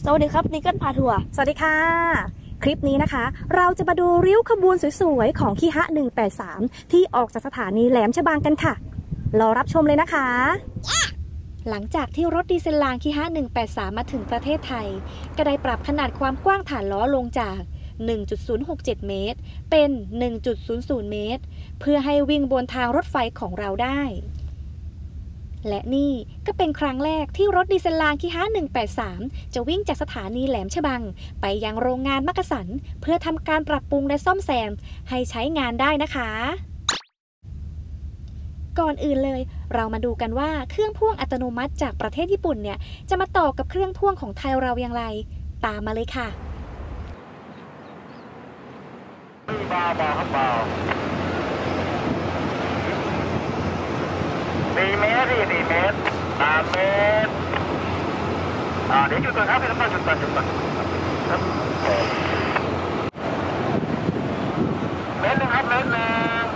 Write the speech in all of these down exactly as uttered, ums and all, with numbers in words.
สวัสดีครับนิกเกิลพาทัวร์สวัสดีค่ะคลิปนี้นะคะเราจะมาดูริ้วขบวนสวยๆของคีฮะหนึ่งแปดสามที่ออกจากสถานีแหลมฉบังกันค่ะรอรับชมเลยนะคะ yeah! หลังจากที่รถดีเซลรางคีฮะหนึ่งแปดสามมาถึงประเทศไทยก็ได้ปรับขนาดความกว้างฐานล้อลงจาก หนึ่งจุดศูนย์หกเจ็ด เมตรเป็น หนึ่งจุดศูนย์ศูนย์ เมตรเพื่อให้วิ่งบนทางรถไฟของเราได้และนี่ก็เป็นครั้งแรกที่รถดีเซลรางคีฮะหนึ่งแปดสามจะวิ่งจากสถานีแหลมฉบังไปยังโรงงานมักกะสันเพื่อทำการปรับปรุงและซ่อมแซมให้ใช้งานได้นะคะก่อนอื่นเลยเรามาดูกันว่าเครื่องพ่วงอัตโนมัติจากประเทศญี่ปุ่นเนี่ยจะมาต่อกับเครื่องพ่วงของไทยเราอย่างไรตามมาเลยค่ะเบาเบาครับเบาสี่เมตรสี่สี่เมตรสามเมตรอ่าเดี๋ยวจุดก่อนครับพี่น้ำตาลจุดก่อนจุดก่อนครับเมตรหนึ่งครับเมตรหนึ่ง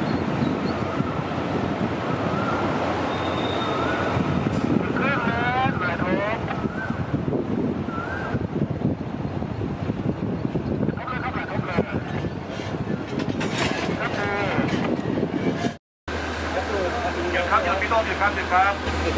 ครึ่งเมตรหมายถูกทุบเลยครับหมายทุบเลยครับเดี๋ยวครับเดี๋ยวพี่โต้หยุดครับหยุดครับ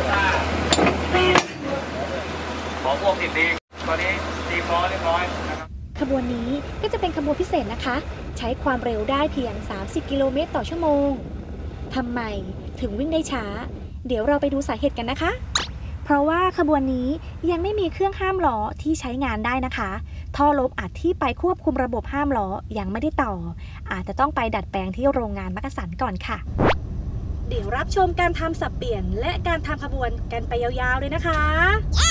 ขอพวกติดดีตอนนี้ตีพอเรียบร้อยนะครับขบวนนี้ก็จะเป็นขบวนพิเศษนะคะใช้ความเร็วได้เพียงสามสิบกิโลเมตรต่อชั่วโมงทำไมถึงวิ่งได้ช้าเดี๋ยวเราไปดูสาเหตุกันนะคะเพราะว่าขบวนนี้ยังไม่มีเครื่องห้ามล้อที่ใช้งานได้นะคะท่อลมอัดที่ไปควบคุมระบบห้ามล้อยังไม่ได้ต่ออาจจะต้องไปดัดแปลงที่โรงงานมักกะสันก่อนค่ะเดี๋ยวรับชมการทำสับเปลี่ยนและการทำขบวนกันไปยาวๆเลยนะคะ yeah!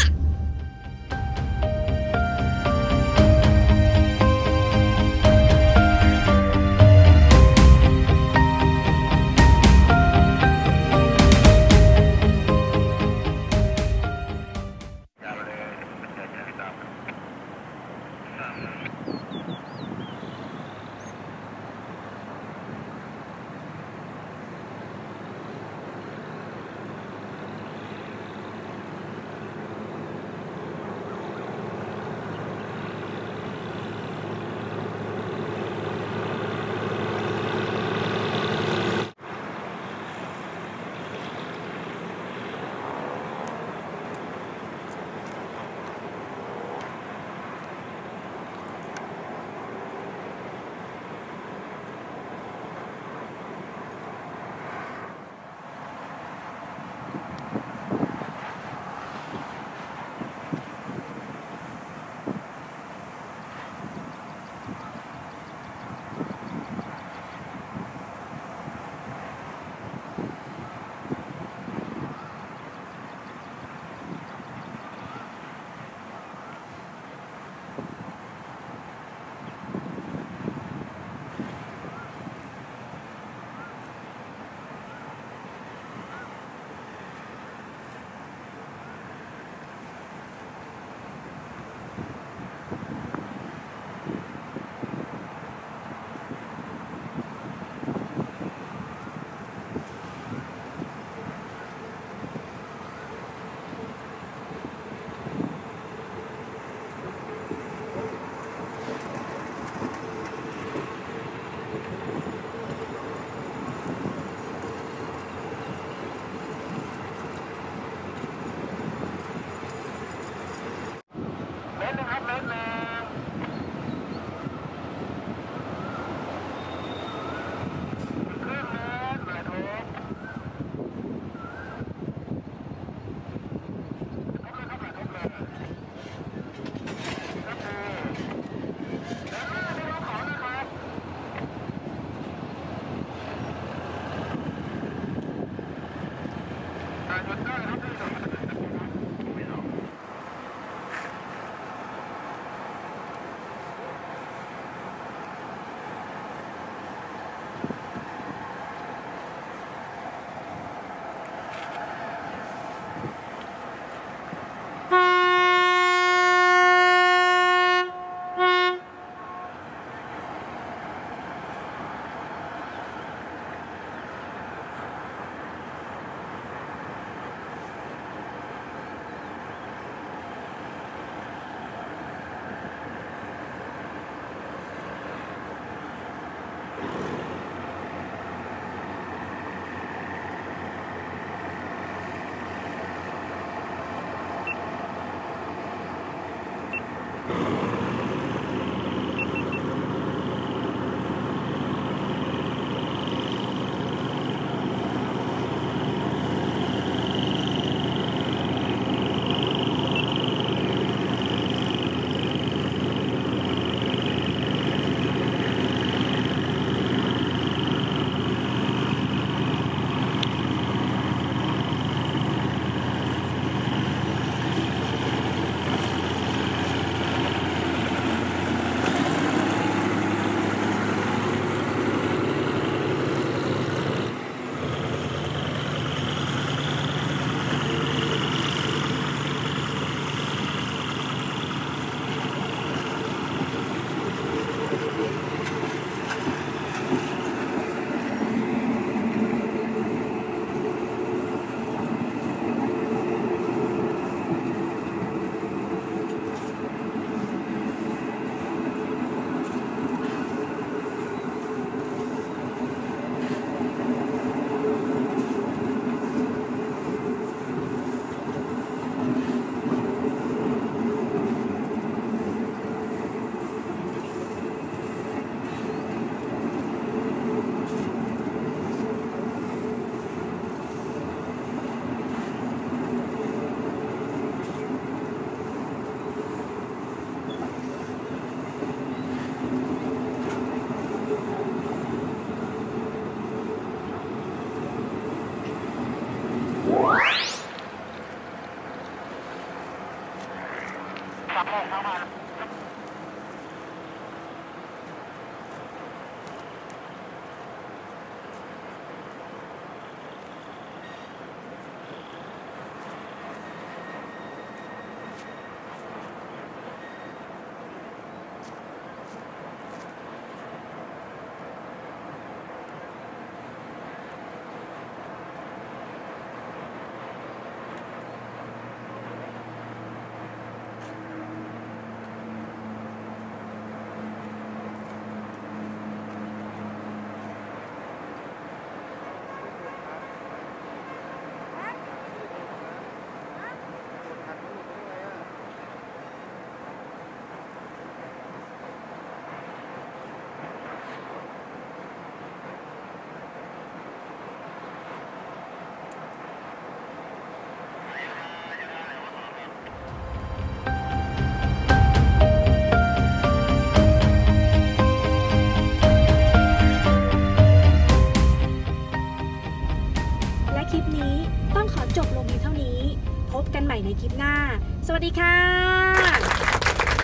หยุดได้ครับ